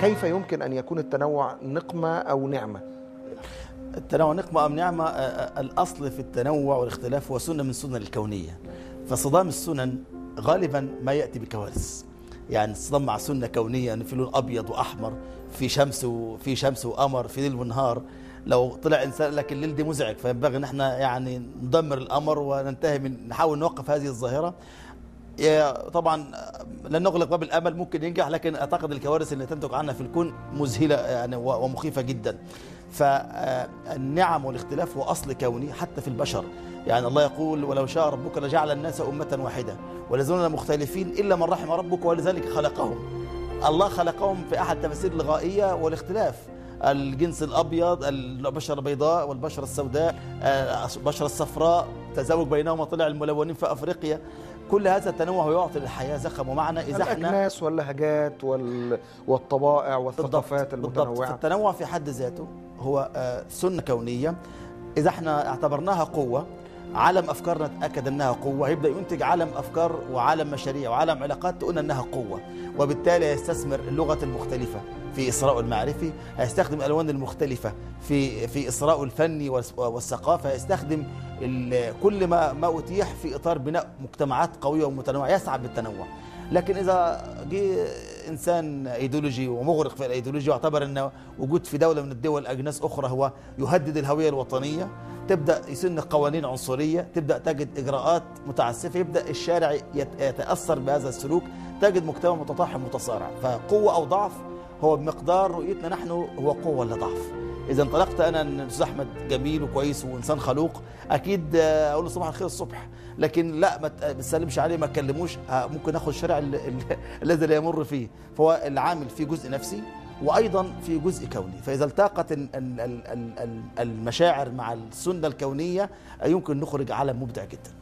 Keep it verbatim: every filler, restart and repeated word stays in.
كيف يمكن أن يكون التنوع نقمة أو نعمة؟ التنوع نقمة أم نعمة؟ الأصل في التنوع والاختلاف هو سنة من السنن الكونية، فصدام السنن غالبا ما يأتي بكوارث. يعني الصدام مع سنة كونية أن في لون أبيض وأحمر، في شمس وفي شمس وقمر، في ليل ونهار، لو طلع إنسان لك الليل دي مزعج، فينبغي أن احنا يعني ندمر القمر وننتهي من نحاول نوقف هذه الظاهرة. طبعا لن نغلق باب الامل، ممكن ينجح، لكن اعتقد الكوارث اللي تنتج عنها في الكون مذهله يعني ومخيفه جدا. فالنعم والاختلاف هو اصل كوني حتى في البشر. يعني الله يقول: ولو شاء ربك لجعل الناس امه واحده وليزالون مختلفين الا من رحم ربك ولذلك خلقهم. الله خلقهم في احد تفاسير الغائيه والاختلاف، الجنس الابيض، البشره البيضاء والبشره السوداء، البشره الصفراء، تزاوج بينهما طلع الملونين في افريقيا. كل هذا التنوع يعطي للحياه زخم ومعنى. اذا احنا الاكناس واللهجات والطبائع والثقافات المتنوعه، التنوع في حد ذاته هو سنه كونيه. اذا احنا اعتبرناها قوه، عالم افكارنا تاكد انها قوه، هيبدا ينتج عالم افكار وعالم مشاريع وعالم علاقات تقول انها قوه، وبالتالي هيستثمر اللغه المختلفه في إثراء المعرفي، هيستخدم الألوان المختلفة في في إثراء الفني والثقافة، هيستخدم كل ما ما أتيح في إطار بناء مجتمعات قوية ومتنوعة، يسعى بالتنوع. لكن إذا جه إنسان أيديولوجي ومغرق في الأيديولوجيا واعتبر أن وجود في دولة من الدول أجناس أخرى هو يهدد الهوية الوطنية، تبدأ يسن قوانين عنصرية، تبدأ تجد إجراءات متعسفة، يبدأ الشارع يتأثر بهذا السلوك، تجد مجتمع متطاحن متصارع. فقوة أو ضعف هو بمقدار رؤيتنا نحن هو قوة ولا ضعف. إذا انطلقت أنا أن الأستاذ أحمد جميل وكويس وإنسان خلوق، أكيد أقول له صباح الخير الصبح، لكن لا ما تسلمش عليه، ما تكلموش، ممكن آخذ الشارع الذي لا يمر فيه. فهو العامل في جزء نفسي وأيضا في جزء كوني. فإذا التقت المشاعر مع السنة الكونية يمكن نخرج عالم مبدع جدا.